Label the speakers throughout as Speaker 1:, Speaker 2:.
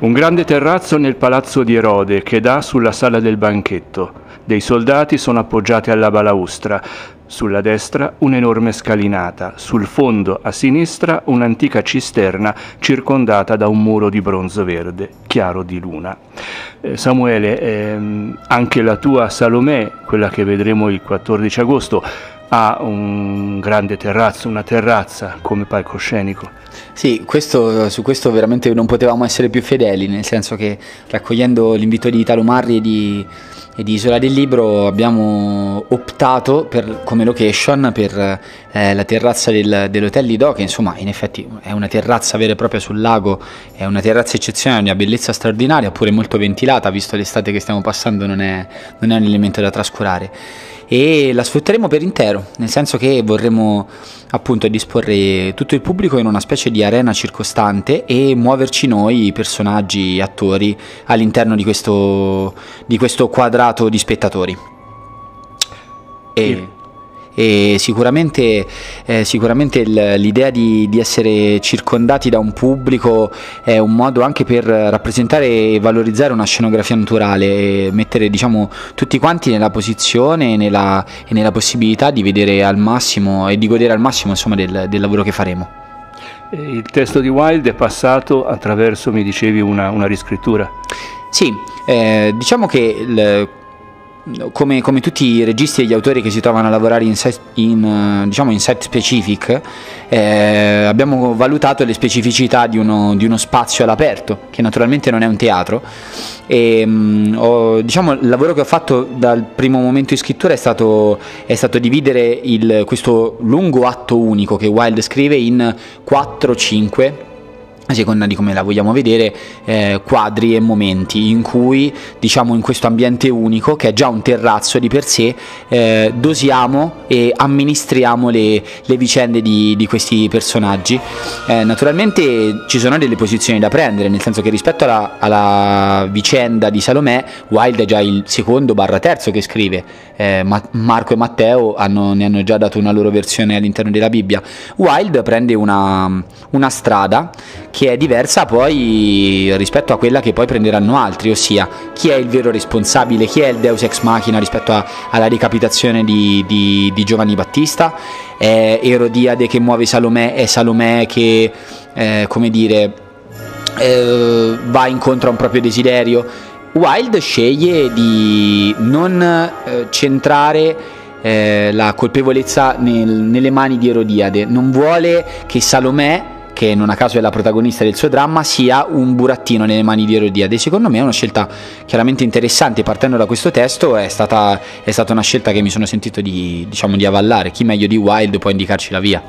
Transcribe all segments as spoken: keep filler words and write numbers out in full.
Speaker 1: Un grande terrazzo nel palazzo di Erode che dà sulla sala del banchetto. Dei soldati sono appoggiati alla balaustra. Sulla destra un'enorme scalinata. Sul fondo a sinistra un'antica cisterna circondata da un muro di bronzo verde, chiaro di luna. Eh, Samuele, ehm, anche la tua Salomè, quella che vedremo il quattordici agosto, ha un grande terrazzo, una terrazza come palcoscenico.
Speaker 2: Sì, questo, su questo veramente non potevamo essere più fedeli, nel senso che, raccogliendo l'invito di Italo Marri e di, e di Isola del Libro, abbiamo optato per, come location per eh, la terrazza del, dell'Hotel Lido, che insomma in effetti è una terrazza vera e propria sul lago, è una terrazza eccezionale, una bellezza straordinaria, pure molto ventilata, visto l'estate che stiamo passando, non è, non è un elemento da trascurare. E la sfrutteremo per intero, nel senso che vorremmo appunto disporre tutto il pubblico in una specie di arena circostante e muoverci noi, personaggi, attori, all'interno di questo, di questo quadrato di spettatori. E... e sicuramente, eh, sicuramente l'idea di, di essere circondati da un pubblico è un modo anche per rappresentare e valorizzare una scenografia naturale e mettere, diciamo, tutti quanti nella posizione e nella, e nella possibilità di vedere al massimo e di godere al massimo, insomma, del, del lavoro che faremo.
Speaker 1: Il testo di Wilde è passato attraverso, mi dicevi, una, una riscrittura.
Speaker 2: Sì, eh, diciamo che il, Come, come tutti i registi e gli autori che si trovano a lavorare in set, in, diciamo in set specific, eh, abbiamo valutato le specificità di uno, di uno spazio all'aperto, che naturalmente non è un teatro, e mh, ho, diciamo, il lavoro che ho fatto dal primo momento di scrittura è stato, è stato dividere il, questo lungo atto unico che Wilde scrive in quattro cinque, a seconda di come la vogliamo vedere, eh, quadri e momenti in cui, diciamo, in questo ambiente unico, che è già un terrazzo di per sé, eh, dosiamo e amministriamo le, le vicende di, di questi personaggi. Eh, naturalmente ci sono delle posizioni da prendere, nel senso che rispetto alla, alla vicenda di Salomè, Wilde è già il secondo barra terzo che scrive, eh, Ma- Marco e Matteo hanno, ne hanno già dato una loro versione all'interno della Bibbia. Wilde prende una, una strada che è diversa poi rispetto a quella che poi prenderanno altri, ossia chi è il vero responsabile, chi è il Deus ex machina rispetto a, alla decapitazione di, di, di Giovanni Battista. È Erodiade che muove Salomè, è Salomè che, eh, come dire, eh, va incontro a un proprio desiderio. Wilde sceglie di non eh, centrare eh, la colpevolezza nel, nelle mani di Erodiade, non vuole che Salomè, che non a caso è la protagonista del suo dramma, sia un burattino nelle mani di Erodiade. Secondo me è una scelta chiaramente interessante. Partendo da questo testo è stata, è stata una scelta che mi sono sentito di, diciamo, di avallare. Chi meglio di Wilde può indicarci la via?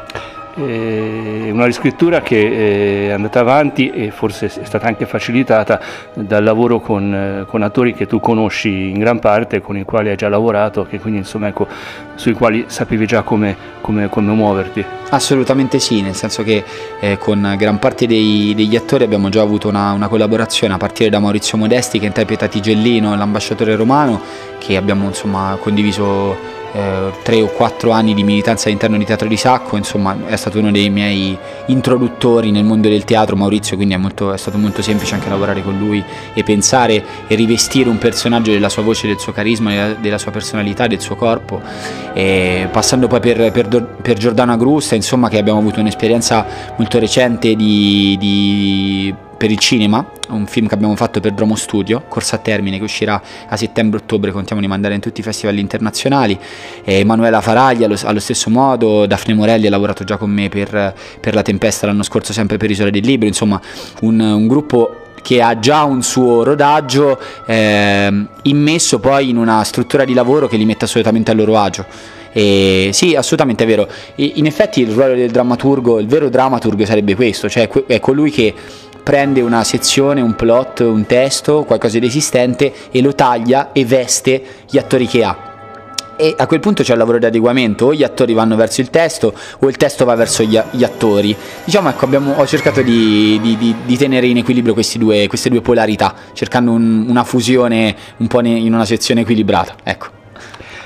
Speaker 1: È una riscrittura che è andata avanti e forse è stata anche facilitata dal lavoro con, con attori che tu conosci in gran parte, con i quali hai già lavorato, che quindi, insomma, ecco, sui quali sapevi già come, come, come muoverti.
Speaker 2: Assolutamente sì, nel senso che eh, con gran parte dei, degli attori abbiamo già avuto una, una collaborazione, a partire da Maurizio Modesti che interpreta Tigellino, l'ambasciatore romano, che abbiamo, insomma, condiviso Eh, tre o quattro anni di militanza all'interno di Teatro di Sacco. Insomma, è stato uno dei miei introduttori nel mondo del teatro, Maurizio, quindi è, molto, è stato molto semplice anche lavorare con lui e pensare e rivestire un personaggio della sua voce, del suo carisma, della, della sua personalità, del suo corpo. E passando poi per, per, per Giordano Agrusta, insomma, che abbiamo avuto un'esperienza molto recente di, di per il cinema, un film che abbiamo fatto per Dromo Studio, Corsa a Termine, che uscirà a settembre-ottobre, contiamo di mandare in tutti i festival internazionali. E Emanuela Faraglia allo, allo stesso modo, Daphne Morelli ha lavorato già con me per, per La Tempesta l'anno scorso, sempre per Isola del Libro. Insomma, un, un gruppo che ha già un suo rodaggio, eh, immesso poi in una struttura di lavoro che li mette assolutamente a loro agio. E sì, assolutamente è vero. E in effetti il ruolo del drammaturgo, il vero drammaturgo sarebbe questo, cioè è colui che prende una sezione, un plot, un testo, qualcosa di esistente e lo taglia e veste gli attori che ha. E a quel punto c'è il lavoro di adeguamento, o gli attori vanno verso il testo o il testo va verso gli, gli attori. Diciamo, ecco, abbiamo, ho cercato di, di, di, di tenere in equilibrio questi due, queste due polarità, cercando un, una fusione un po' in una sezione equilibrata, ecco.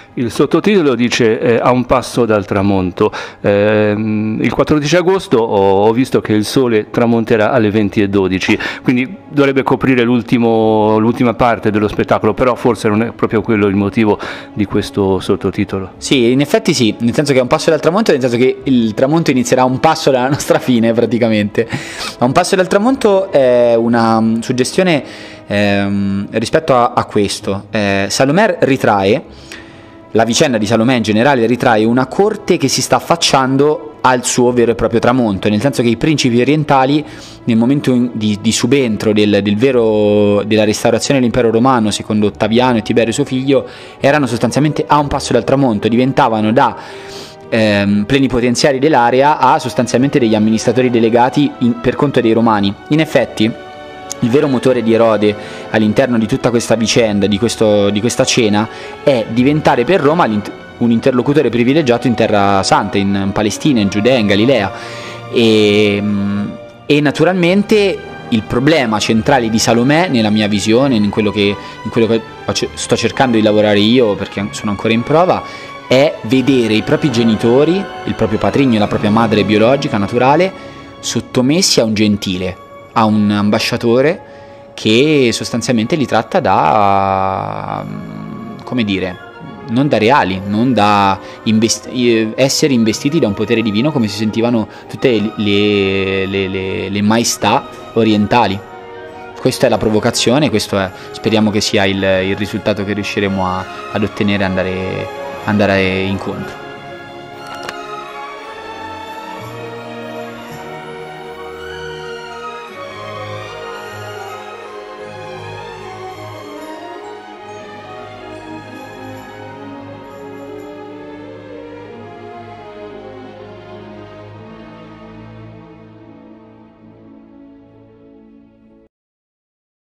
Speaker 1: Il sottotitolo dice eh, a un passo dal tramonto. Eh, il quattordici agosto ho, ho visto che il sole tramonterà alle venti e dodici, quindi dovrebbe coprire l'ultimo, l'ultima parte dello spettacolo, però forse non è proprio quello il motivo di questo sottotitolo.
Speaker 2: Sì, in effetti sì, nel senso che è un passo dal tramonto, nel senso che il tramonto inizierà a un passo dalla nostra fine praticamente. A un passo dal tramonto è una suggestione ehm, rispetto a, a questo. Eh, Salomè ritrae, la vicenda di Salomè in generale ritrae una corte che si sta affacciando al suo vero e proprio tramonto, nel senso che i principi orientali nel momento di, di subentro del, del vero, della restaurazione dell'impero romano secondo Ottaviano e Tiberio suo figlio erano sostanzialmente a un passo dal tramonto, diventavano da ehm, plenipotenziari dell'area a sostanzialmente degli amministratori delegati in, per conto dei romani. In effetti il vero motore di Erode all'interno di tutta questa vicenda, di, questo, di questa cena, è diventare per Roma un interlocutore privilegiato in Terra Santa, in Palestina, in Giudea, in Galilea. E, e naturalmente il problema centrale di Salomè, nella mia visione, in quello che, in quello che sto cercando di lavorare io, perché sono ancora in prova, è vedere i propri genitori, il proprio patrigno e la propria madre biologica, naturale, sottomessi a un gentile, a un ambasciatore che sostanzialmente li tratta da, come dire, non da reali, non da investi- essere investiti da un potere divino come si sentivano tutte le, le, le, le maestà orientali. Questa è la provocazione, questo è, speriamo che sia il, il risultato che riusciremo a, ad ottenere e andare, andare incontro.